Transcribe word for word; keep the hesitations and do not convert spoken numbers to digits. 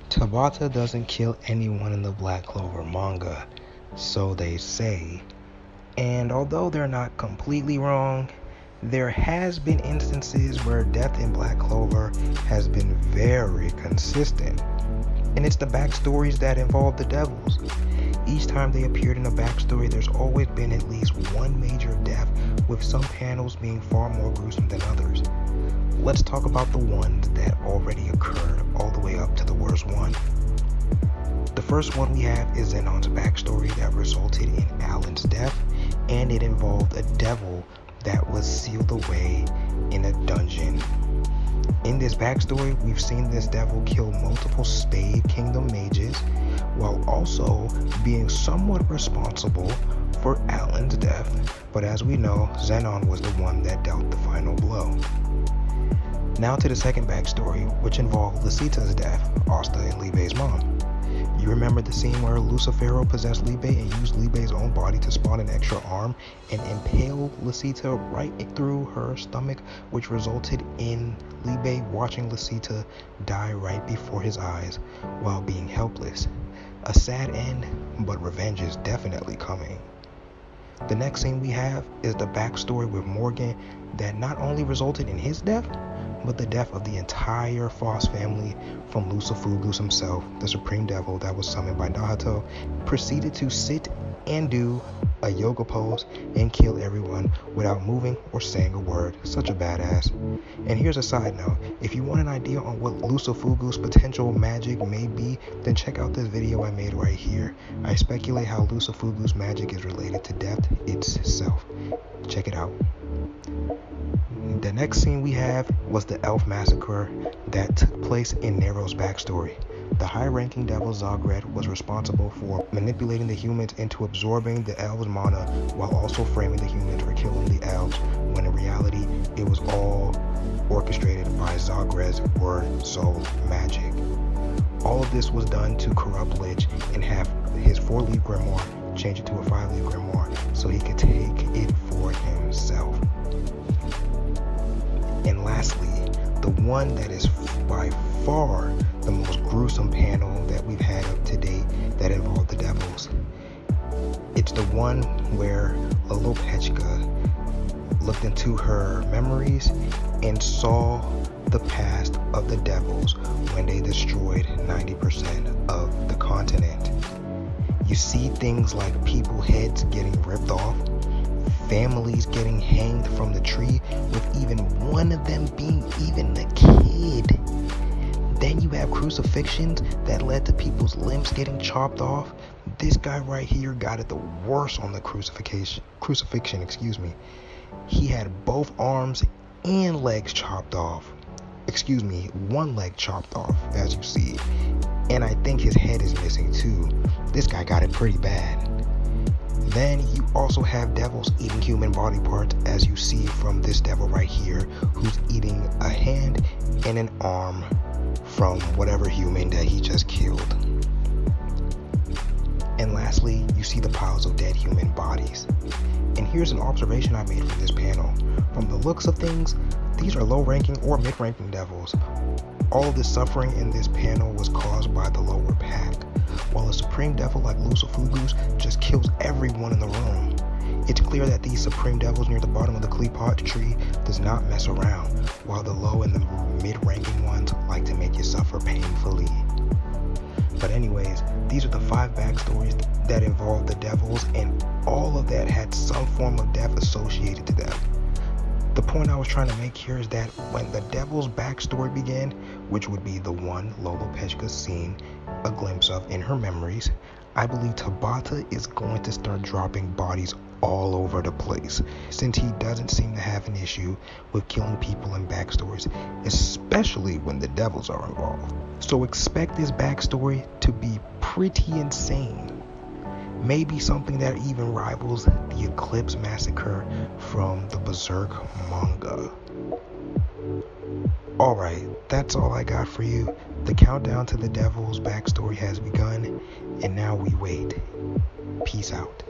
Tabata doesn't kill anyone in the Black Clover manga, so they say. And although they're not completely wrong, there has been instances where death in Black Clover has been very consistent. And it's the backstories that involve the devils. Each time they appeared in a backstory, there's always been at least one major death, with some panels being far more gruesome than others. Let's talk about the ones that already occurred all the way up to the worst one. The first one we have is Zenon's backstory that resulted in Alan's death, and it involved a devil that was sealed away in a dungeon. In this backstory, we've seen this devil kill multiple Spade Kingdom mages, while also being somewhat responsible for Alan's death. But as we know, Zenon was the one that dealt the final blow. Now to the second backstory, which involved Lucita's death, Asta and Libe's mom. You remember the scene where Lucifero possessed Libe and used Libe's own body to spawn an extra arm and impale Lucita right through her stomach, which resulted in Libe watching Lucita die right before his eyes while being helpless. A sad end, but revenge is definitely coming. The next scene we have is the backstory with Morgan that not only resulted in his death, but the death of the entire Foss family, from Lucifugus himself, the Supreme Devil that was summoned by Nahato, proceeded to sit and do a yoga pose and kill everyone without moving or saying a word. Such a badass. And here's a side note, if you want an idea on what Lucifugus' potential magic may be, then check out this video I made right here. I speculate how Lucifugus' magic is related to death itself. Check it out. The next scene we have was the elf massacre that took place in Nero's backstory. The high-ranking devil Zagred was responsible for manipulating the humans into absorbing the elves' mana, while also framing the humans for killing the elves, when in reality it was all orchestrated by Zagred's word soul magic. All of this was done to corrupt Lich and have his four-leaf grimoire change it to a five-leaf grimoire so he could take it for himself. And lastly, the one that is by far the most gruesome panel that we've had up to date that involved the devils. It's the one where Lolopechka looked into her memories and saw the past of the devils when they destroyed ninety percent of the continent. You see things like people's heads getting ripped off, families getting hanged from the tree, with even one of them being even a kid. Then you have crucifixions that led to people's limbs getting chopped off. This guy right here got it the worst on the crucifixion, crucifixion, excuse me. He had both arms and legs chopped off. Excuse me, one leg chopped off, as you see. And I think his head is missing too. This guy got it pretty bad. Then you also have devils eating human body parts, as you see from this devil right here, who's eating a hand and an arm from whatever human that he just killed. And lastly, you see the piles of dead human bodies. And here's an observation I made from this panel. From the looks of things, these are low-ranking or mid-ranking devils. All of the suffering in this panel was caused by the lower pack, while a supreme devil like Lucifugus just kills everyone in the room. It's clear that these supreme devils near the bottom of the Qliphotch tree does not mess around, while the low and the mid-ranking ones like to make you suffer painfully. But anyways, these are the five backstories that involve the devils, and all of that had some form of death associated to them. The point I was trying to make here is that when the devil's backstory began, which would be the one Lolopechka's seen a glimpse of in her memories, I believe Tabata is going to start dropping bodies all over the place, since he doesn't seem to have an issue with killing people in backstories, especially when the devils are involved. So expect this backstory to be pretty insane. Maybe something that even rivals the Eclipse Massacre from the Berserk manga. Alright, that's all I got for you. The countdown to the devil's backstory has begun, and now we wait. Peace out.